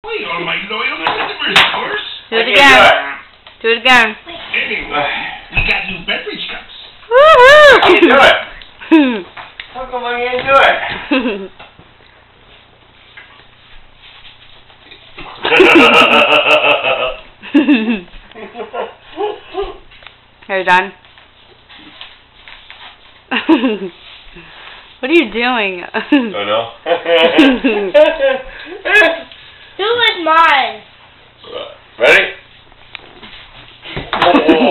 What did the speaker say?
Wait, all my loyal customers, of course. Do it again. Do it again. Anyway, we got new beverage cups. Woohoo! I can do it. How come I can't do it? Are you done? What are you doing? Don't know. Who is mine? Ready?